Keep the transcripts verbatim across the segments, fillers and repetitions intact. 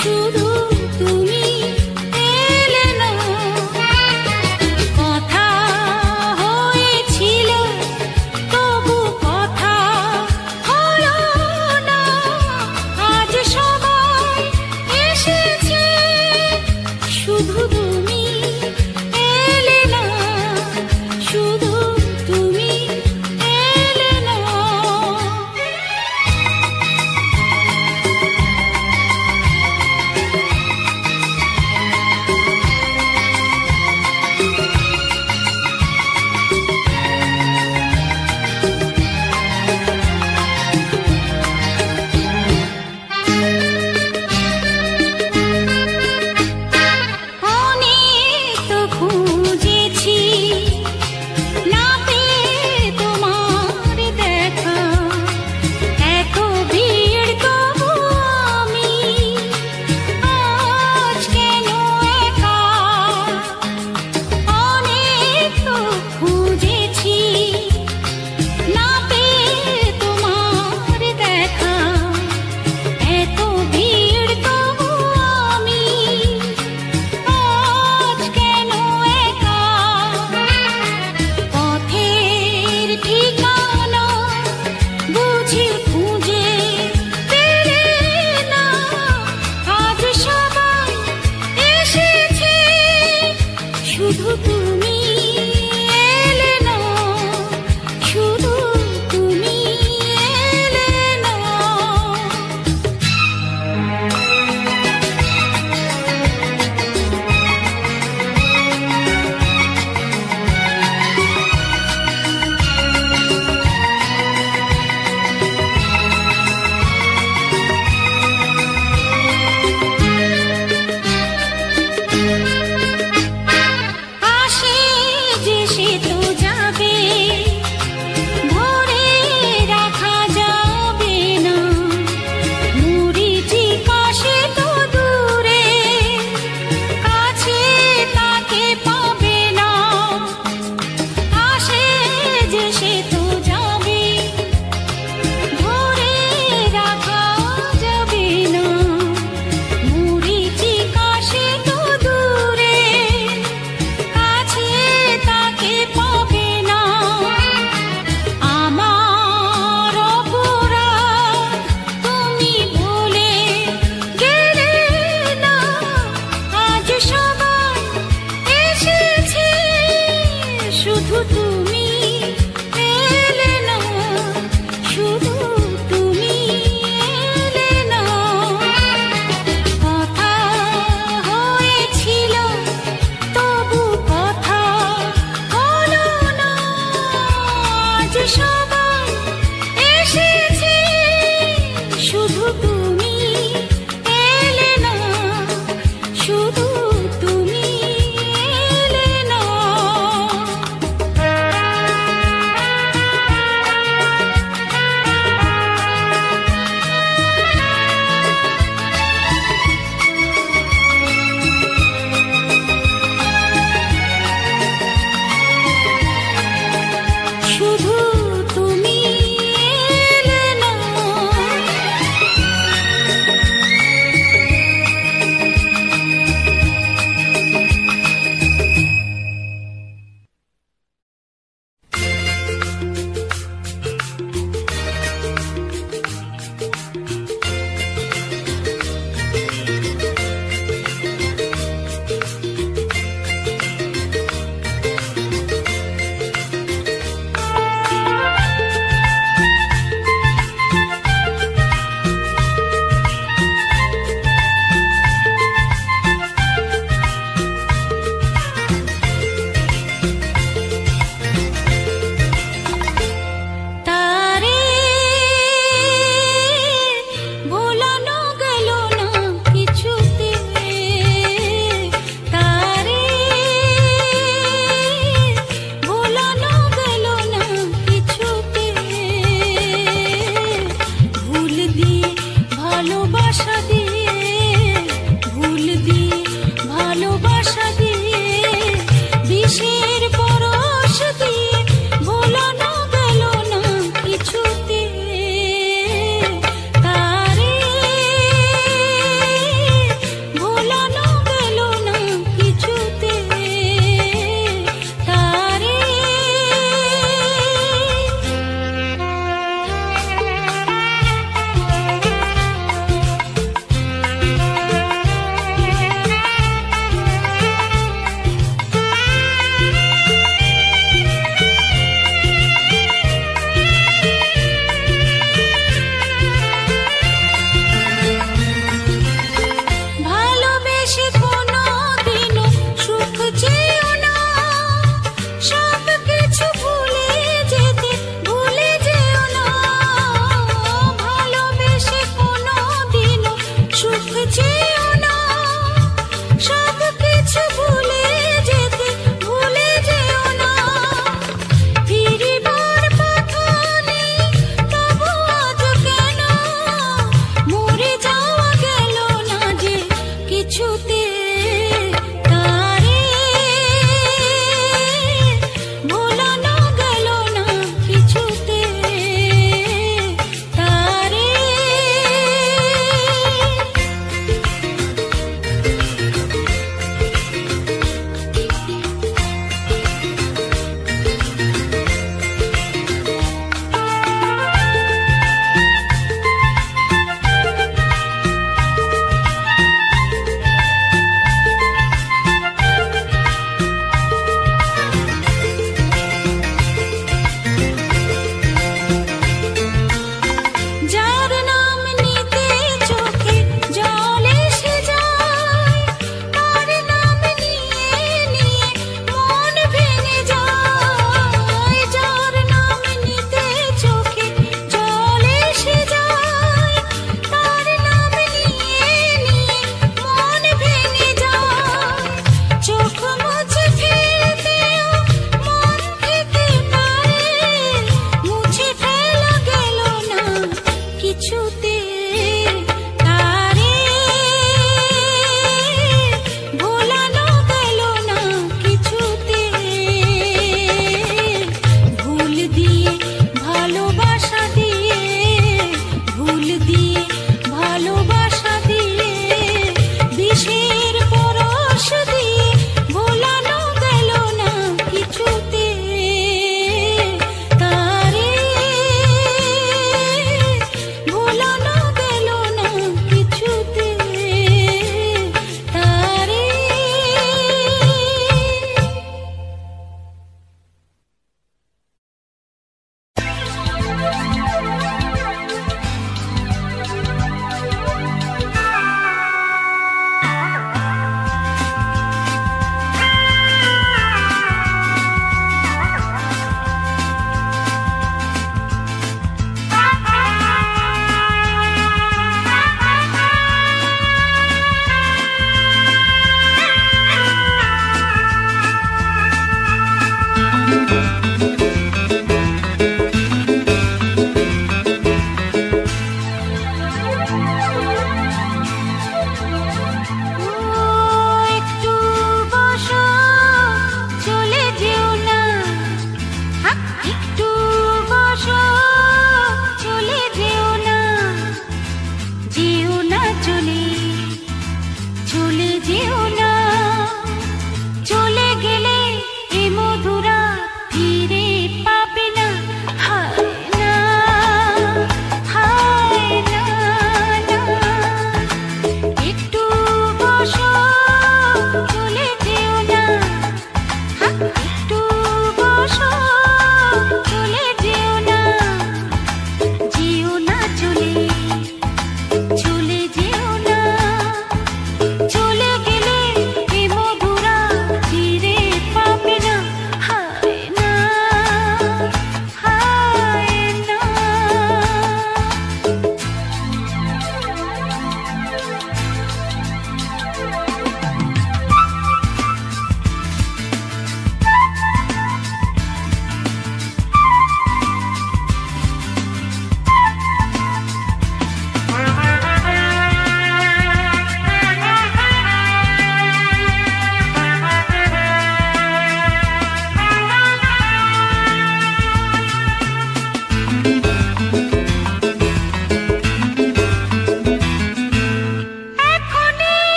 শুধু তুমি এলে না। কথা হয়েছিল তবু কথা হলো না। আজ সবাই এসেছে শুধু তুমি এলে না, শুধু তুমি এলে না।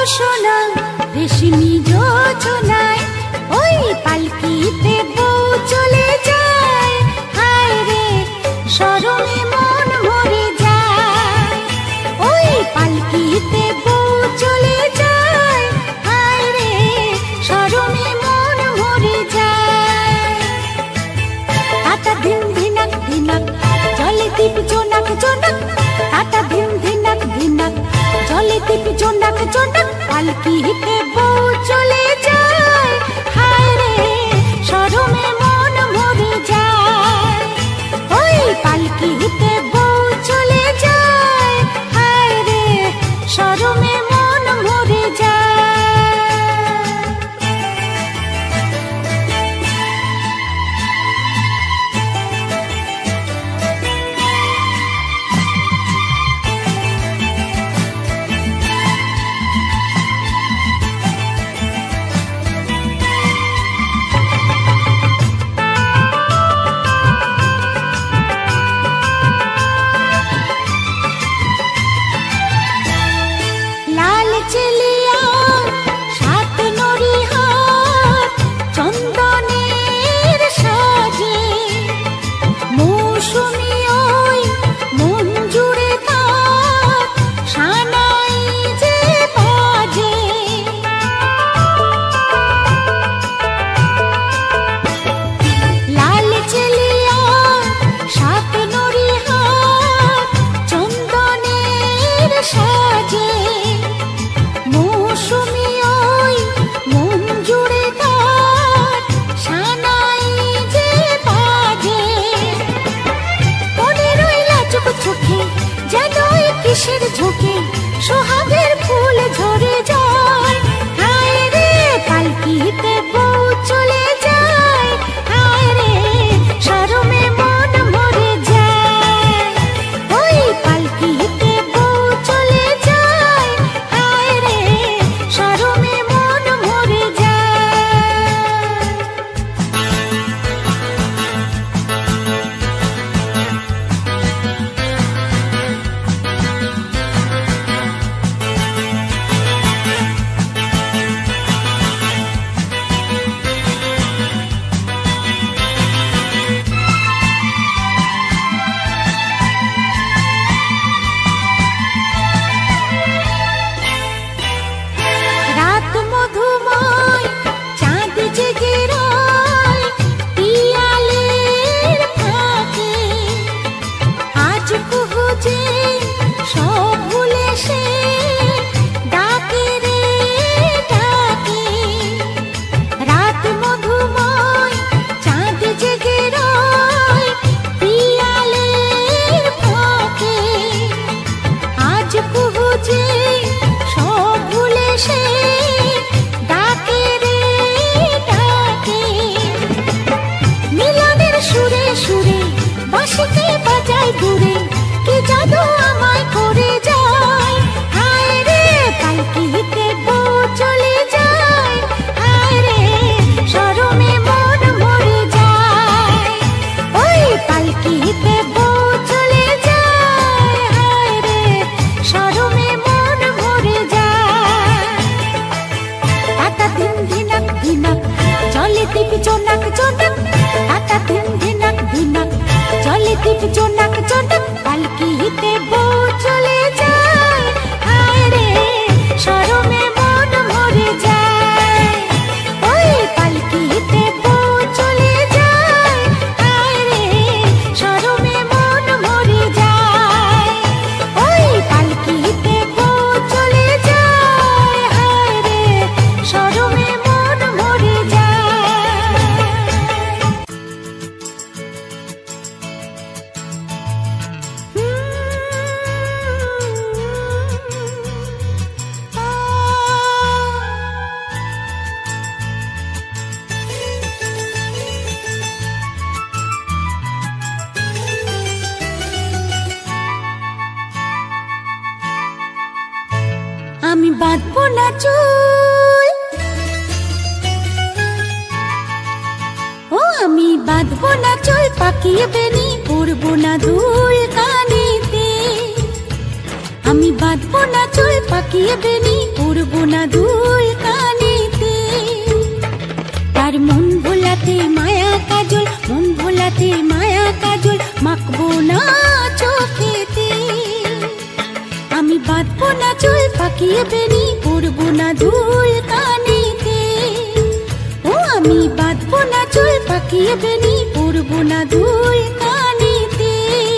সোনা রেশমি যোজনায় ওই পালকিতে বউ চলে যায়। হায় রে শরমে মন মরে যায়, ওই পালকিতে বউ চলে যায়। হায় রে শরমে মন মরে যায়। তাতা দিন ধিনাক ধিনাক জলে দীপ জোনাক জোনাক, তাতা দিন ধিনাক ধিনাক জলে দীপ জোনাক জোনাক, পালকিতে বউ চলে যায়। হায় রে শরমে মন মরে যায়, ওই পালকিতে বউ চলে যায়। হায় রে শরমে মন মরে যায়। ঝুঁকে সোহাগের ফুল ঝরে যায়। হায় রে পালকিতে বউ চলে যায়। হায় রে শরমে মন মরে যায়, ওই পালকিতে বউ চলে যায়। হায় রে শরমে মন মরে যায়। दीप जोनक जोनक पालकिते बউ चले যায়। हाय रे शरमे मन मरे যায়, ওই পালকিতে বউ চলে যায়। हाय रे শরমে মন মরে যায়, ওই পালকিতে বউ চলে যায়। हाय রে শরমে মন মরে যায়। আমি বাঁধবো না চুল, ও আমি বাঁধবো না চুল, পাকিয়ে বেনি পরবো না দুল কানেতে। আমি বাঁধবো না চুল, পাকিয়ে বেনি পরবো না মাখবো না চোখেতে। আমি বাঁধবো না চুল পাকিয়ে বেনি, পরবো না দুল কানেতে। ও আমি বাঁধবো না চুল পাকিয়ে বেনি, পরবো না দুল কানেতে।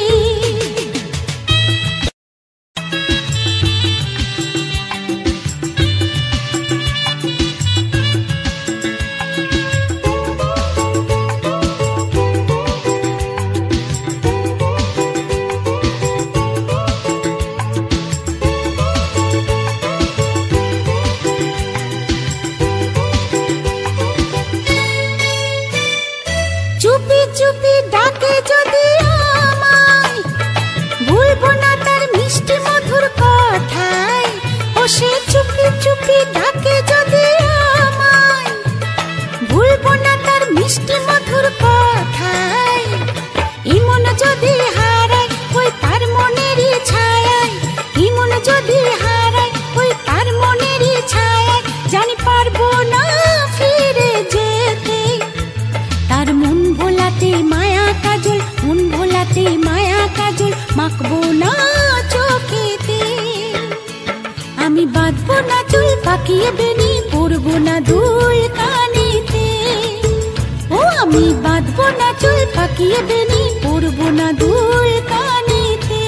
চুপি চুপি ডাকে যদি আমায়, ভুলবো না তার মিষ্টি মধুর কথায়। ও সে চুপি চুপি ডাকে যদি আমায়, ভুলবো না তার মিষ্টি মধুর কথায়। ইমন যদি হারায় ওই তার মনেরই ছায়ায়, ইমন যদি হারায় ওই তার মনেরই ছায়ায়। জানি পারবো না ফিরে যেতে, তার মন ভোলাতে মায়া কাজল, মন ভোলাতে মায়া কাজল মাখবো না চোখেতে। আমি বাঁধবো না চুল পাকিয়ে বেনি, পরবো না দুল কানেতে। ও আমি বাঁধবো না চুল পাকিয়ে বেনি, পরবো না দুল কানেতে।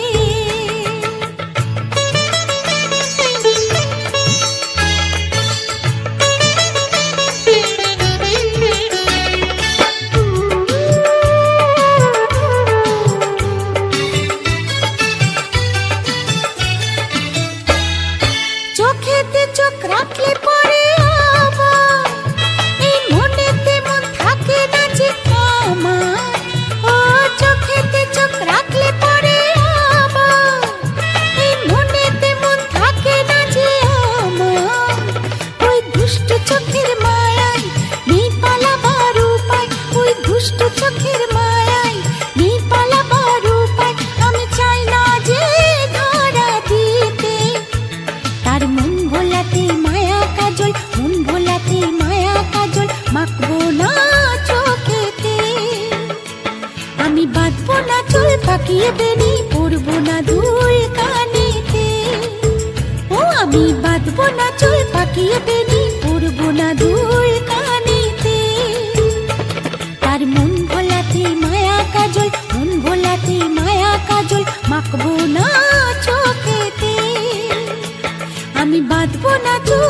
চোখেতে চোখ রাখলে পরে আবার এই মনেতে মন থাকে না যে আমার। ও চোখেতে চোখ রাখলে পরে আবার এই মনেতে মন থাকে না যে আমার। ওই দুষ্ট চোখের মায়ায় নেই পালাবার উপায়, ওই দুষ্ট চোখের মায়ায় নেই পালাবার উপায়। আমি চাই না যে ধরা দিতে, তার মন ভোলাতে মায়া কাজল, মন ভোলাতে মায়া কাজল মাখবো না চোখেতে। আমি বাঁধবো না চুল পাকিয়ে বেনি, পরবো না দুল কানেতে। ও আমি বাঁধবো না চুল পাকিয়ে বেনি, পরবো না দুল কানেতে। তার মন ভোলাতে মায়া কাজল, মন ভোলাতে মায়া কাজল মাখবো না চোখেতে। আমি বাঁধবো না চুল।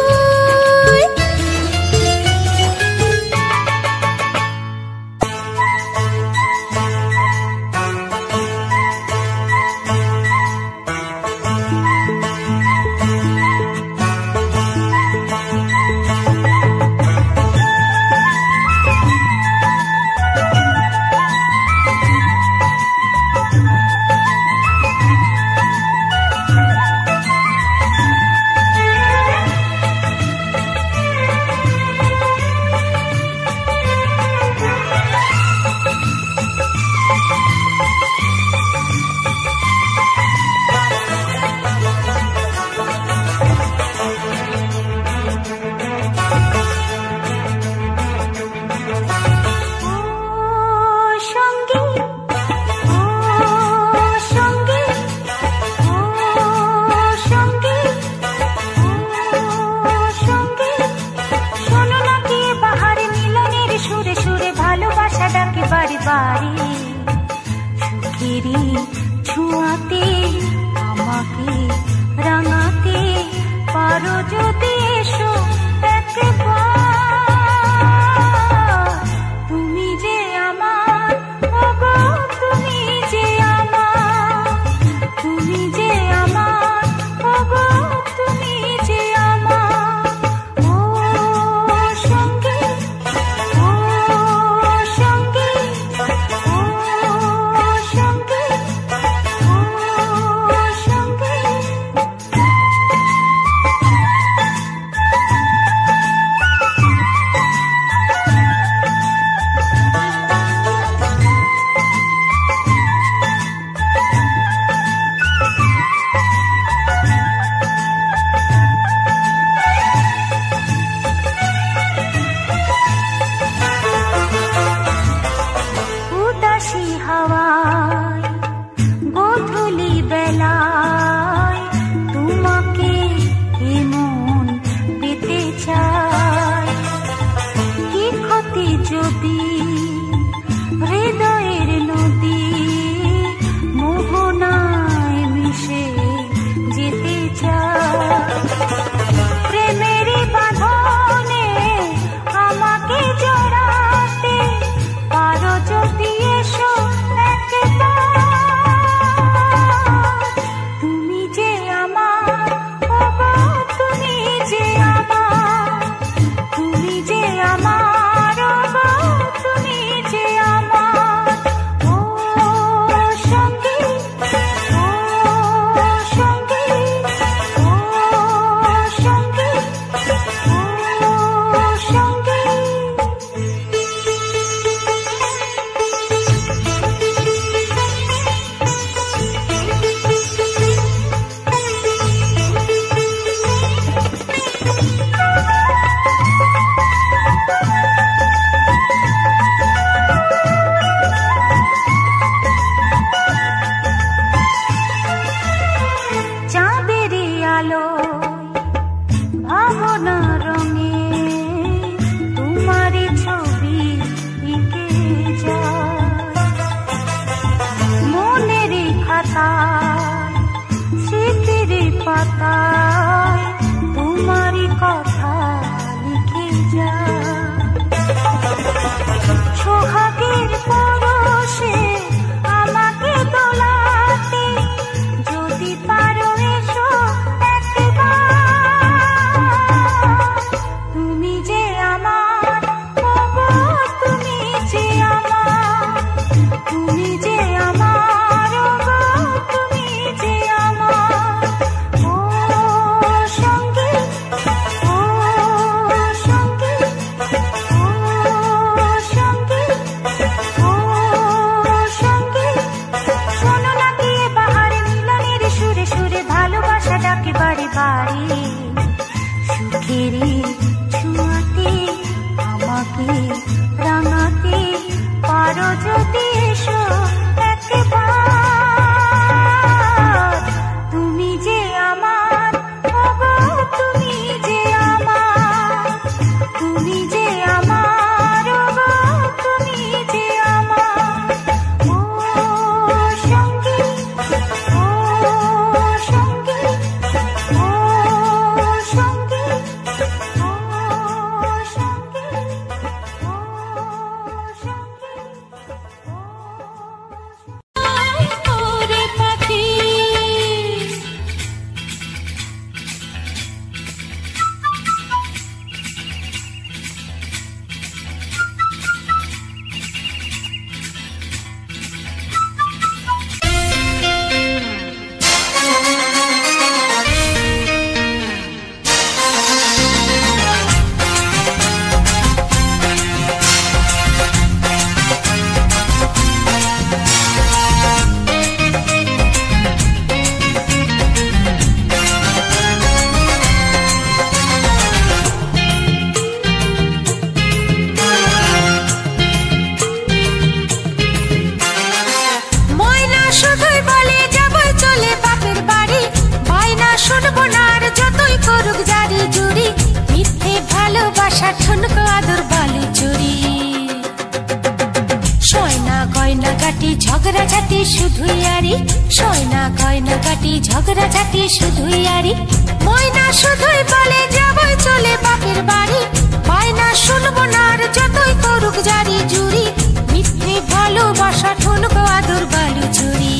ঝগড়াঝাটি শুধুই আরি, সয়না গয়না গাটি ঝগড়াঝাটি শুধুই আরি। ময়না শুধুই বলে যাবই চলে বাপের বাড়ি, বায়না শুনবো না আর যতই করুক জারি জুরি, মিথ্যে ভালোবাসা ঠুনকো আদর বালু চুরি।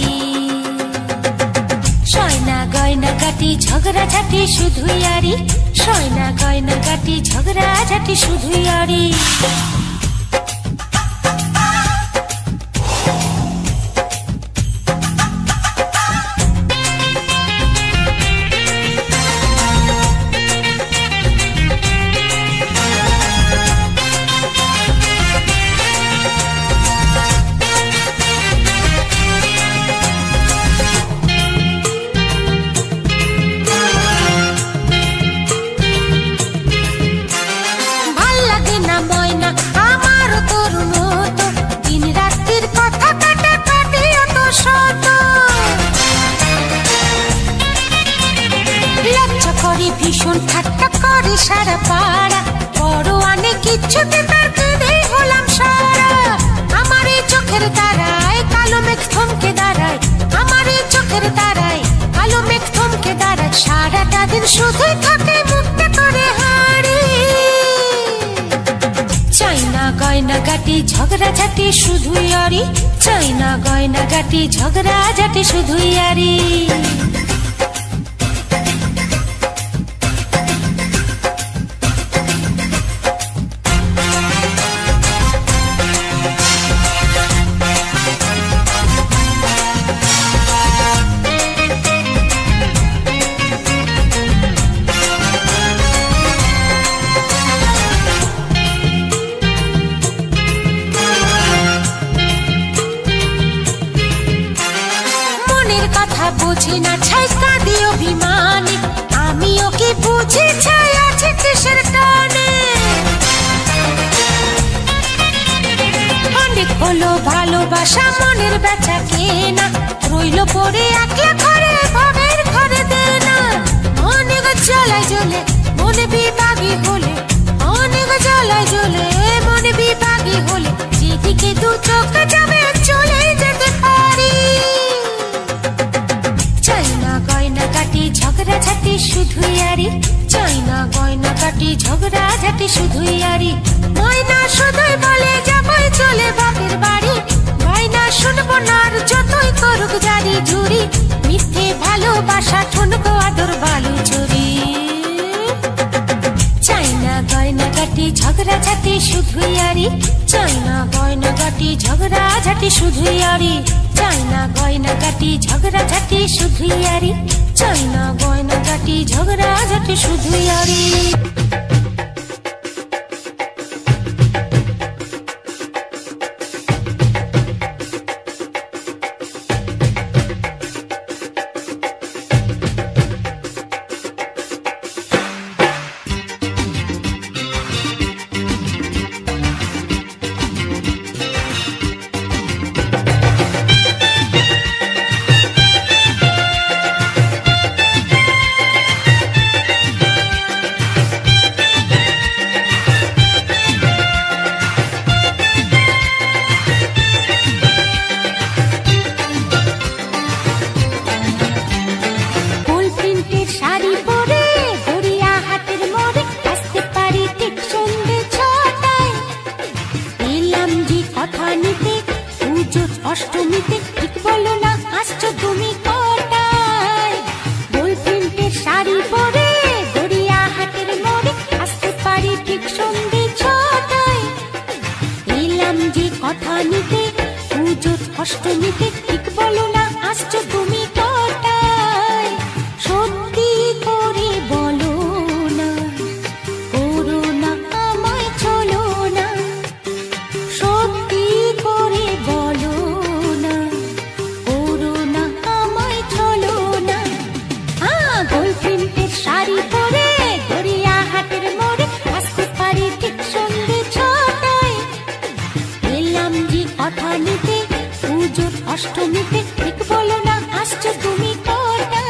সয়না গয়না গাটি ঝগড়াঝাটি শুধুই আরি, সয়না গয়না গাটি ঝগড়াঝাটি শুধুই আরি। ভীষণ ঠাট্টা করে সারা পাড়া, বড় আনে কিচ্ছুতে তার কেঁদেই হলাম সারা। আমার এই চোখের তারায় কালো মেঘ থমকে দাঁড়ায়, আমার এই চোখের তারায় কালো মেঘ থমকে দাঁড়ায়, সারাটা দিন শুধুই থাকে মুক্ত করে হাড়ি। চাইনা গয়না গাটি ঝগড়াঝাটি শুধুই আরি, চাইনা গয়না গাটি ঝগড়াঝাটি শুধুই আরি। বুঝি না ছাই কাঁদি অভিমানে, আমিও কি বুঝি ছাই আছে কিসের টানে। অনেক হলো ভালোবাসা মনের বেচা কেনা, রইল পড়ে একলা ঘরে ভাবের ঘরে দেনা। অনেক জ্বালায় জ্বলে মনে বিভাগী হলে, অনেক জ্বালায় জ্বলে মনে বিভাগী হলে, যেদিকে দু চোখ যাবে চলে যেতে পারি। চাইনা গয়না গাটি ঝগড়াঝাটি শুধুই আরি, চাইনা গয়না গাটি ঝগড়াঝাটি শুধুই আরি। ময়না শুধুই বলে যাবই চলে বাপের বাড়ি, বায়না শুনবো না আর যতই করুক জারি জুরি, মিথ্যে ভালোবাসা ঠুনকো আদর বালু চুরি। চাইনা গয়না গাটি ঝগড়াঝাটি শুধুই আরি, চাইনা গয়না গাটি ঝগড়াঝাটি শুধুই আরি। চাইনা গয়না গাটি ঝগড়াঝাটি শুধুই আরি, চাইনা গয়না গাটি ঝগড়াঝাটি শুধুই আরি। অষ্টমীতে ঠিক বলো না আসছো তুমি কটায়, গোল প্রিন্টের শাড়ি পরে গড়িয়া হাটের মোড়ে আসতে পারি ঠিক সন্ধে ছটায়। এলাম যে কথা নিতে পুজো অষ্টমীতে ঠিক বলো না আসছো তুমি কটায়, সত্যি করে বলো না করো না আমায় চলো না, সত্যি করে বলো শাড়ি পরে গড়িয়া হাটের মোড়ে আসতে পারি ঠিক সন্ধে ছটায়। এলাম যে কথা নিতে পুজোর অষ্টমীতে ঠিক বলো না আসছো তুমি কটায়।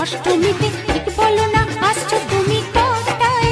অষ্টমীতে ঠিক বলো না আসছো তুমি কটায়?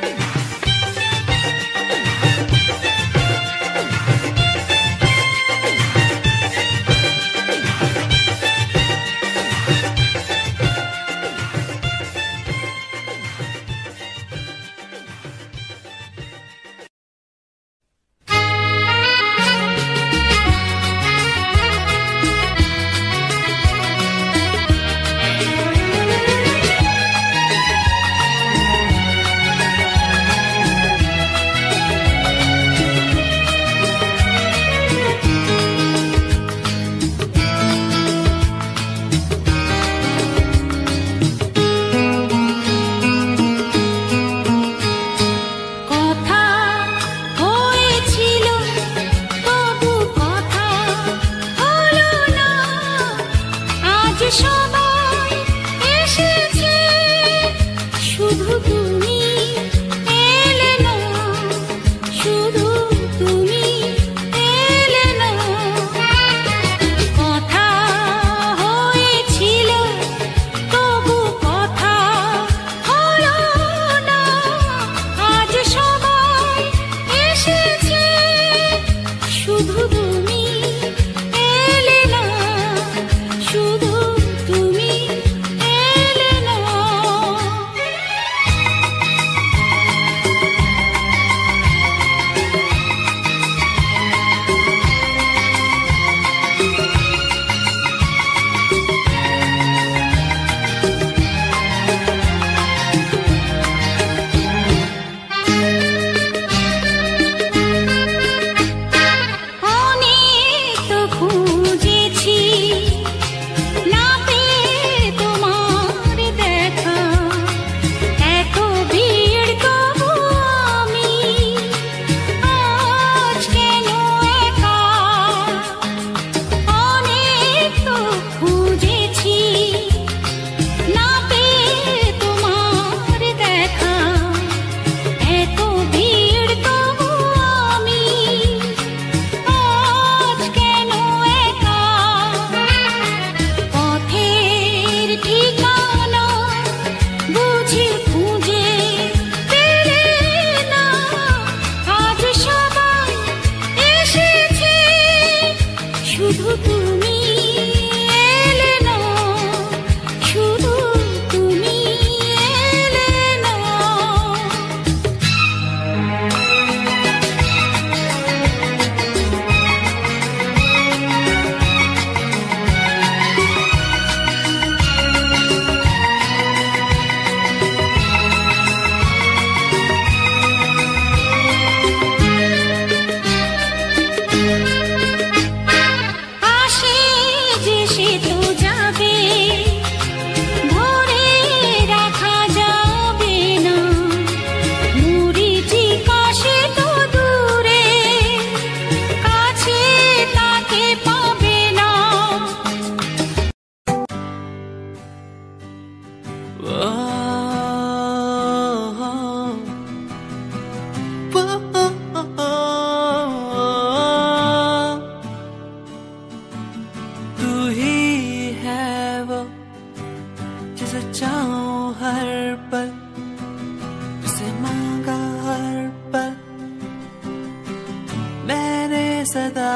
सदा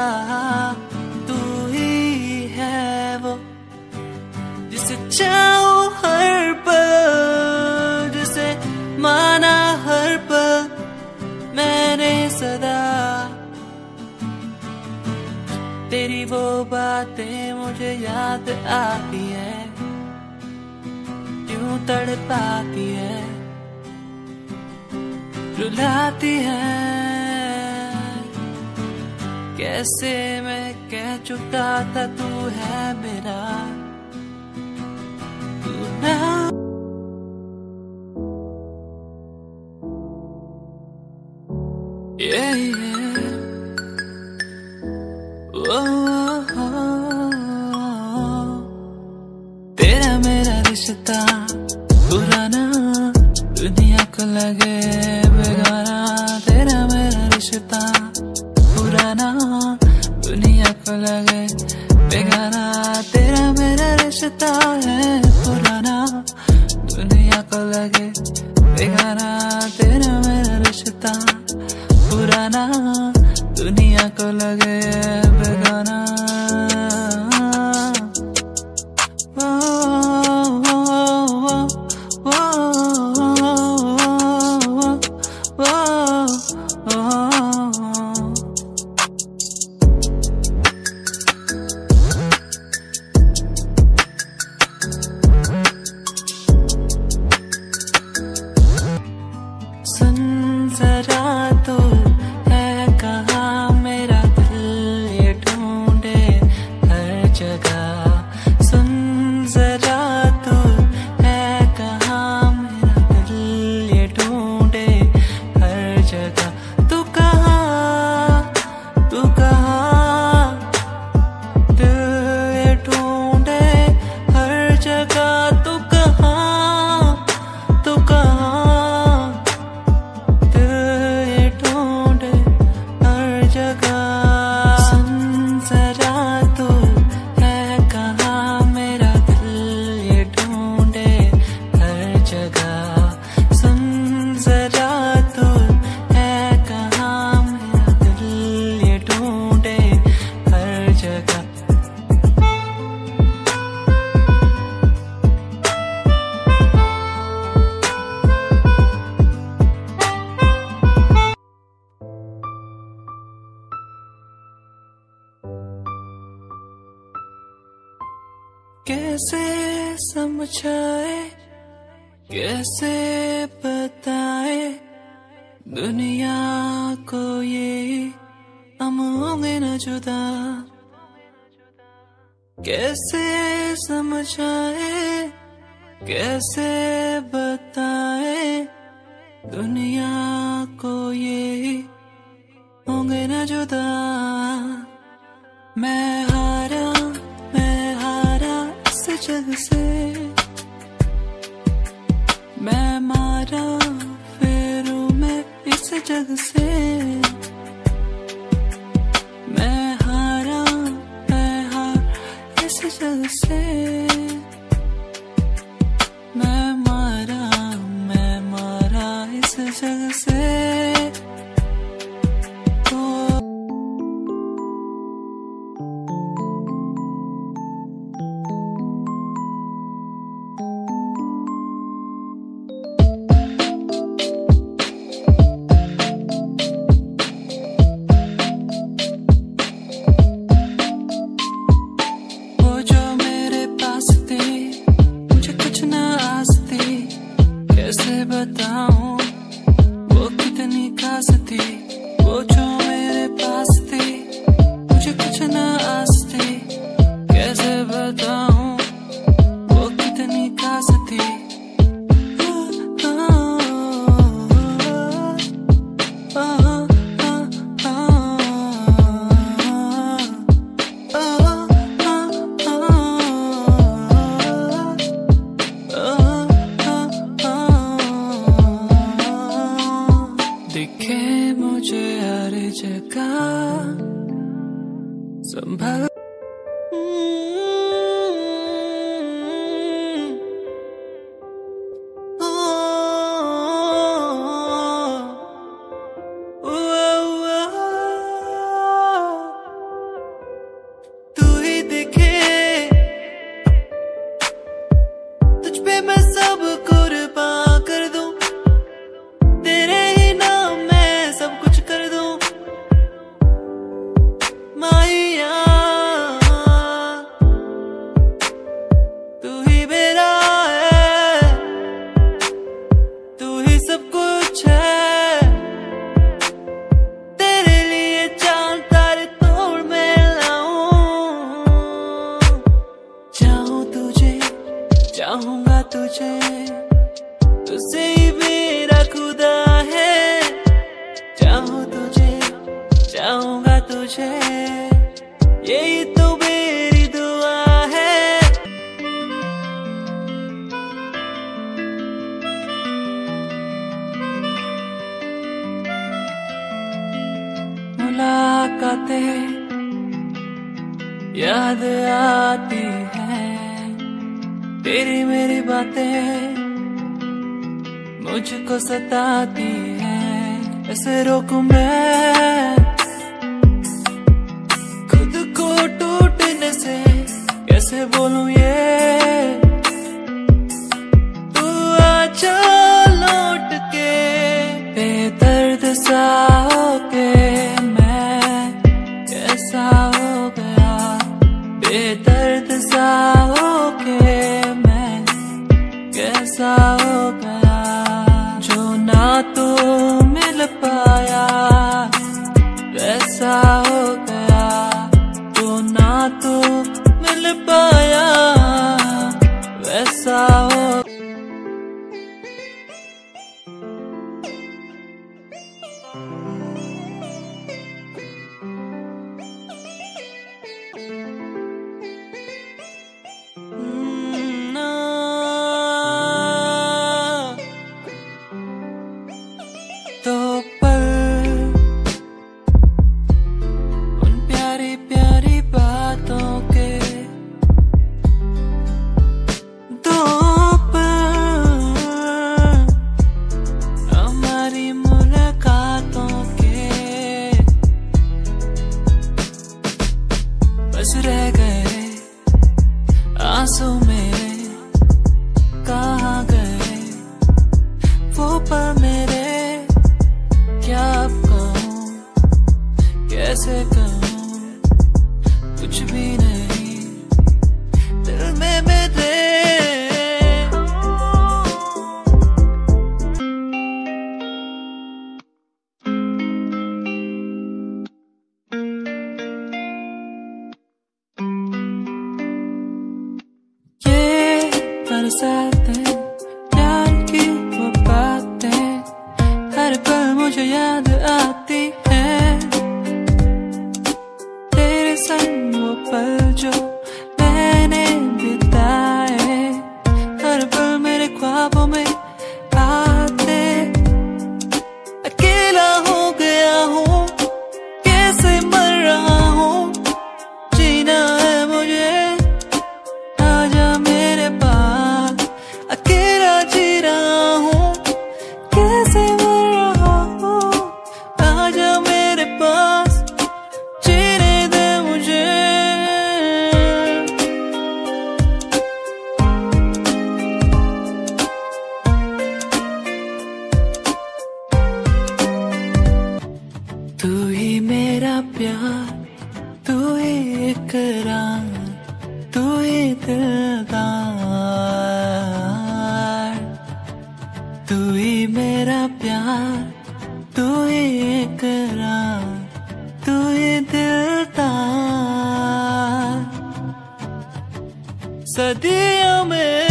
तू ही है वो जिसे चाहो हर पल, जिसे माना हर पल मैंने सदा। तेरी वो बातें मुझे याद आती है, क्यों तड़पाती है, रुलाती है। कैसे मैं कह चुका था तू है मेरा, तू ना। yeah, yeah. oh, oh, oh. तेरा मेरा रिश्ता पुराना दुनिया को लगे बेगाना। तेरा मेरा रिश्ता पुराना दुनिया को लगे बेगाना। तेरा मेरा रिश्ता है पुराना। दुनिया को लगे बेगाना तेरा मेरा रिश्ता पुराना, दुनिया को लगे बेगाना। कैसे समझाए, कैसे बताए दुनिया को ये हम होंगे न जुदा। कैसे समझाए, कैसे बताए दुनिया को ये होंगे न जुदा। मैं हारा, मैं हारा इस जग से, मैं मारा फेरू मैं इस जग से। मैं हारा, मैं हार इस जग से, मैं मारा, मैं मारा इस जग से। कैसे बताऊं वो कितनी खास थी, वो जो मेरे पास थी मुझे कुछ ना आस थी। कैसे बताऊं वो कितनी खास थी। दिखे मुझे हर जगह संभल तू ही दिखे, तुझ पे मैं सब कुर्बान कर दूं, तेरे ही नाम मैं सब कुछ कर दूं। माहिया तू ही मेरा है, तू ही सब कुछ है। तेरे लिए चांद तारे तोड़ मैं लाऊं। चाहूं तुझे, चाहूंगा तुझे, तुझसे ही मेरा खुदा है। चाहूं तुझे, चाहूंगा तुझे, यही तो मेरी दुआ है। मुलाकातें याद आती हैं, तेरी मेरी बातें मुझको सताती है। ऐसे रोकूं मैं खुद को टूटने से, कैसे बोलूं ये तू आजा लौट के। बेदर्द सा होके मैं कैसा हो गया, बेदर्द सा होके मैं कैसा हो गया। जो ना तो मिल पाया वैसा हो गया, जो ना तो मिल पाया वैसा हो। तो पल उन प्यारी प्यारी बातों के, दो पल हमारी मुलाकातों के, बस रह गए आंसू मेरे, कहाँ गए वो पल मेरे। क्या अब कहूँ कैसे कहूँ, कुछ भी नहीं दिल में मेरे। ये बरसातें प्यार की वो बातें, हर पल मुझे याद आती है। तेरे संग वो पल जो मैंने बिताए, हर पल मेरे ख्वाबों में आते। अकेला हो गया हूँ, कैसे मर रहा हूँ, जीना है मुझे आजा मेरे पास। अकेला जी रहा हूँ, कैसे मर रहा हूँ, आजा मेरे पास, जीने दे मुझे। तू ही मेरा प्यार, तू ही इकरार, तू ही दिलदार, तू ही मेरा प्यार, तू ही इकरार, तू ही दिलदार। सदियों में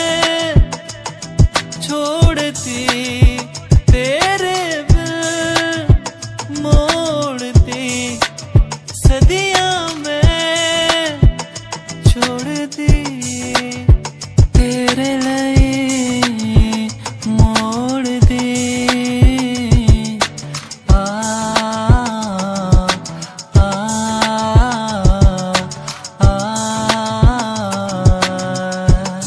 छोड़ती तेरे बिन मोड़ती, सदियों में छोड़ दी तेरे लिए मोड़ दी। आ, आ, आ, आ,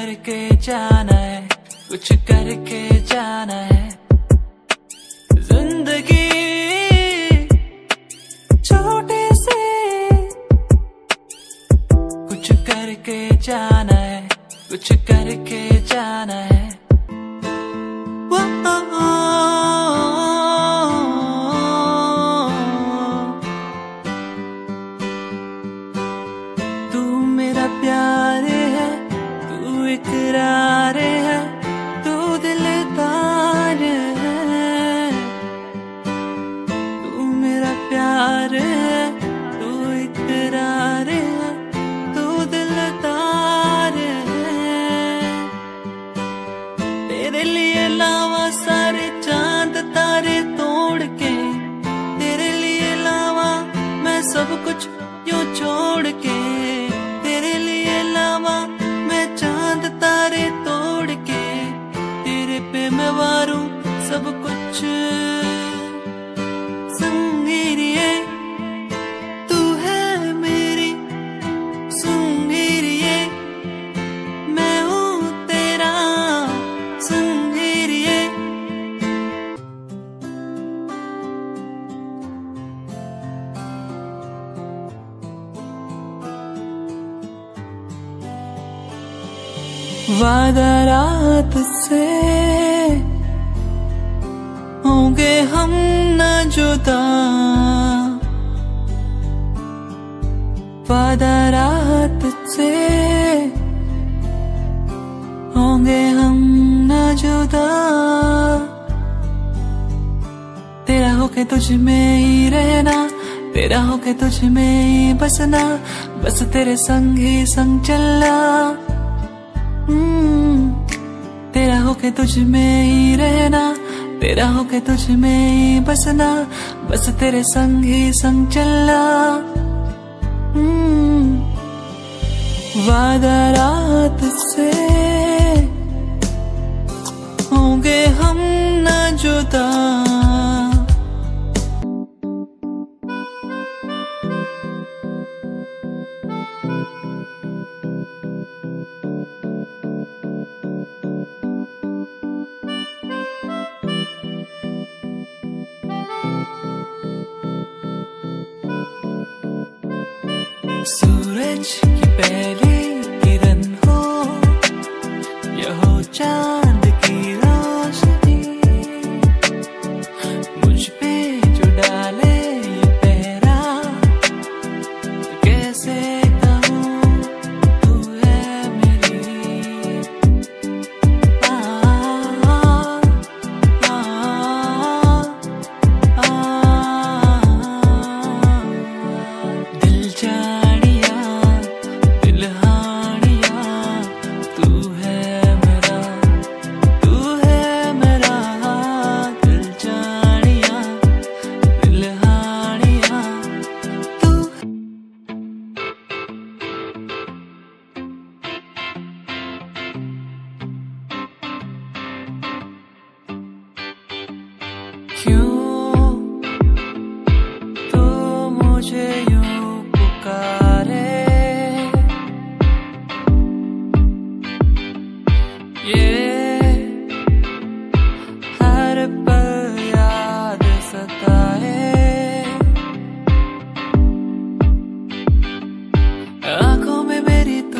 करके जाना है, कुछ करके जाना है। जिंदगी छोटे से कुछ करके जाना है, कुछ करके जाना है। तू मेरा प्यार है, तू इकरार है, तू दिलदार है। तू मेरा प्यार है, तू इकरार है, तू दिलदार है। तेरे लिए लावा सारे चांद तारे तोड़ के, तेरे लिए लावा मैं सब कुछ यूं छोड़ के। तेरे लिए लावा मैं चांद तारे तोड़ के, तेरे पे मैं वारूं सब कुछ। संगीरिए तू है मेरी संगीरिए, मैं हूँ तेरा संगीरिए। वादा रात से होंगे हम न जुदा, वादा रात से होंगे हम न जुदा। तेरा होके तुझ में ही रहना, तेरा होके तुझ में ही बसना, बस तेरे संग ही संग चलना। तेरा होके तुझ में ही रहना, तेरा होके तुझ में ही बसना, बस तेरे संग ही संग चलना। वादा रात से होंगे हम न जुदा। सूरज की पहली किरण हो या हो चांद की रोशनी, मुझ पे जो डाले ये पहरा, तो कैसे कहूँ तू है मेरी। आ, आ, आ, आ, दिल जानिया दिलहानिया, तू है मेरा, तू है मेरा। दिल जानिया दिलहानिया, तू। क्यों तो मुझे यूं पुकारे, ये हर पल याद सताए। आंखों में मेरी तू